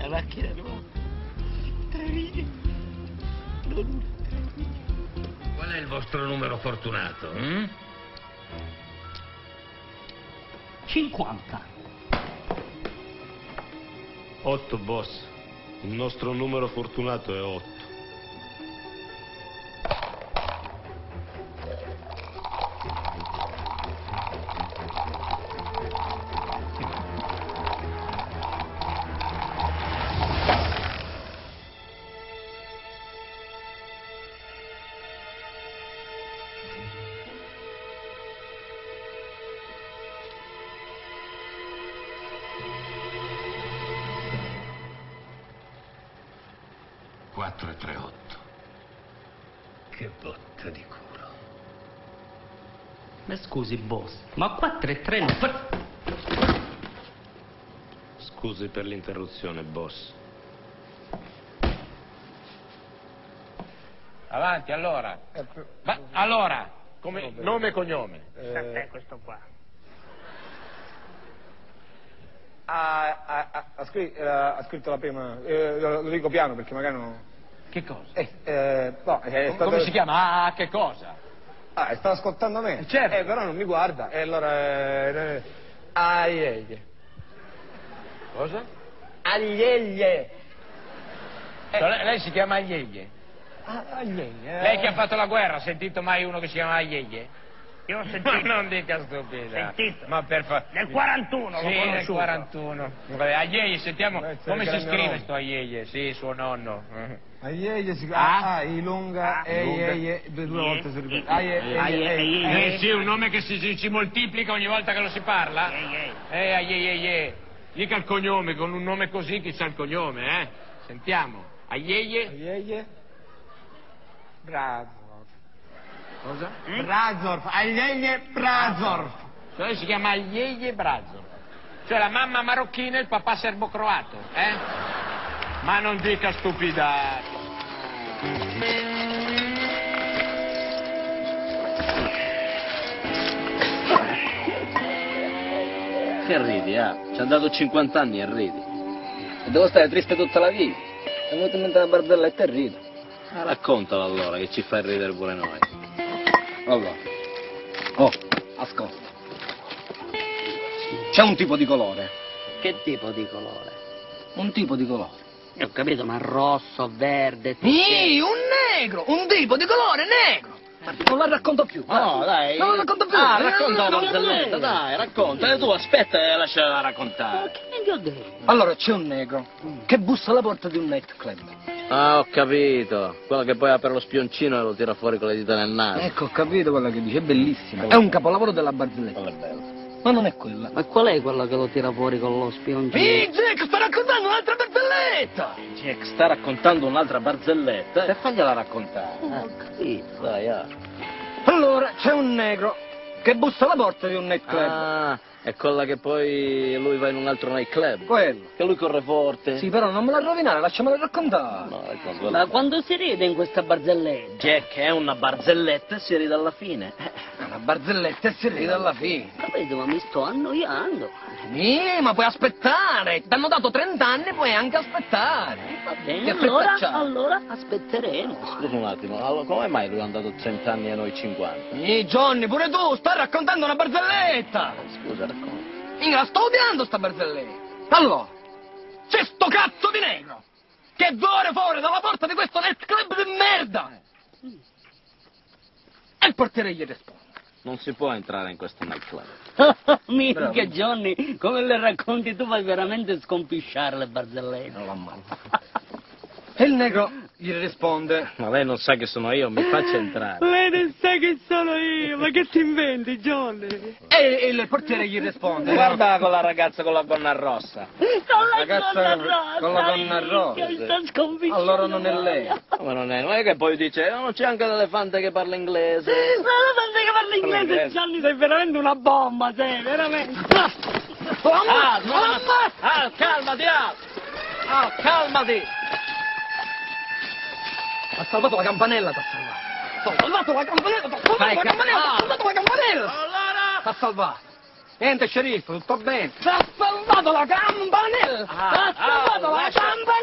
La macchina nuova. 3 righe. Non una, 3 righe. Qual è il vostro numero fortunato? 50. 8, boss. Il nostro numero fortunato è 8. Che botta di culo. Ma scusi, boss, ma 4 e 3 non... Scusi per l'interruzione, boss. Avanti, allora. Ma, allora, come nome e cognome? Sa te questo qua. Ha scritto la prima, lo dico piano perché magari non... Che cosa? No, Come si chiama? Ah, che cosa? Sta ascoltando me. Certo. Però non mi guarda. E allora... Aieglie. Cosa? Aglieglie. Cioè, lei si chiama Aglieglie? Aglieglie. Lei che ha fatto la guerra, ha sentito mai uno che si chiama Aglieglie? Io ho sentito. Ma non dica stupida. Sentito. Ma per favore. Nel 41 sì, l'ho conosciuto. nel 41. Aglieglie, sentiamo come si scrive nonno. sto Aglieglie? Sì, suo nonno. Aglieglie si Ah? Ilunga, Eie, due volte si ripete. Sì, un nome che si moltiplica ogni volta che lo si parla? Aglieglie. Dica il cognome, con un nome così chi sa il cognome, eh? Sentiamo. Aglieglie. Aglieglie. Brazorf. Cosa? Brazorf. Aglieglie Brazorf. Cioè si chiama Aglieglie Brazzo. Cioè la mamma marocchina e il papà serbo-croato, eh? Ma non dica stupidate. Che ridi, ah? Ci hanno dato 50 anni e ridi. E devo stare triste tutta la vita. È venuta in mente una barzelletta e rido. Raccontala allora, che ci fai ridere pure noi. Allora. Oh, ascolta. C'è un tipo di colore. Che tipo di colore? Un tipo di colore. Ho capito, ma rosso, verde... Sì, un negro! Un tipo di colore negro! Non la racconto più. No, dai. Non la racconto più. Ah, racconta la barzelletta, dai, racconta. E tu aspetta e lasciala raccontare. Che ti ho detto? Allora, c'è un negro che bussa alla porta di un nightclub. Ah, ho capito. Quello che poi apre lo spioncino e lo tira fuori con le dita nel naso. Ecco, ho capito quello che dice, è bellissimo. È un capolavoro della barzelletta. Quello è bello. Ma non è quella. Ma qual è quello che lo tira fuori con lo spioncino? Jack, sta raccontando un'altra barzelletta! Jack sta raccontando un'altra barzelletta e fagliela raccontare. Ho capito. Dai, Allora, c'è un negro che bussa alla porta di un nightclub. Ah, è quella che poi lui va in un altro nightclub. Quello. Che lui corre forte. Sì, però non me la rovinare, lasciamela raccontare. No, racconta. Ma quando si ride in questa barzelletta? Jack, è una barzelletta e si ride alla fine. Una barzelletta e si ride alla fine. Capito, ma mi sto annoiando. Ma puoi aspettare. Ti hanno dato 30 anni, puoi anche aspettare. Va bene, Che allora, fretta c'ha? allora aspetteremo. Scusa un attimo, allora, come mai lui ha dato 30 anni e noi 50? Johnny, pure tu, stai raccontando una barzelletta! Scusa, racconta. La sto odiando sta barzelletta! Allora, c'è sto cazzo di negro che vuole fuori dalla porta di questo nightclub di merda! E il portiere gli risponde: non si può entrare in questo nightclub. Minchia, Johnny, come le racconti tu fai veramente scompisciare le barzellette. Non l'ammazzo. E il negro gli risponde: ma lei non sa che sono io, mi faccia entrare. Lei non sa che sono io, ma che ti inventi, Johnny? E il portiere gli risponde: guarda con la ragazza con la gonna rossa. Con la Ragazza gonna rossa. con la gonna rossa. Che sta sconfiggendo. Allora non è lei. Ma non è che poi dice: non c'è anche l'elefante che parla inglese. L'elefante che parla inglese, Johnny, sei veramente una bomba, sei, veramente. Calmati, calmati. Ha salvato la campanella, t'ha salvato. T'ha salvato la campanella, t'ha salvato la campanella, t'ha salvato la campanella. T'ha salvato. Niente, sceriffo, tutto bene. T'ha salvato la campanella! T'ha salvato la campanella!